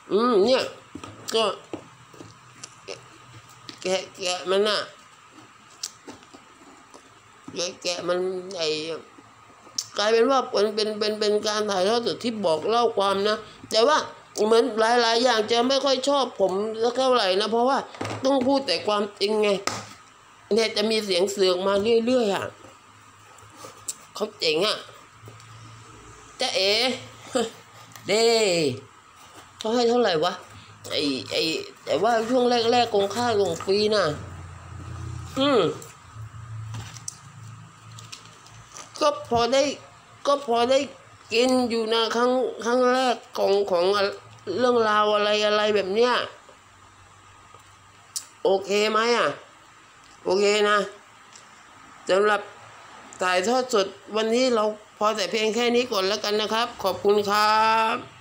เนี่ยก็แกะมันน่ะแกะมันกลายเป็นว่าเป็นการถ่ายทอดสดที่บอกเล่าความนะแต่ว่าเหมือนหลายอย่างจะไม่ค่อยชอบผมสักเท่าไหร่นะเพราะว่าต้องพูดแต่ความจริงไงเนี่ยจะมีเสียงเสือกมาเรื่อยๆเขาเจ๋งจ๊ะเอ๋เด้เขาให้เท่าไหร่วะแต่ว่าช่วงแรกกงค่าลงฟรีน่ะก็พอได้กินอยู่นะครั้งแรกของเรื่องราวอะไรแบบเนี้ยโอเคไหมโอเคนะสำหรับถ่ายทอดสดวันนี้เราพอแต่เพียงแค่นี้ก่อนแล้วกันนะครับขอบคุณครับ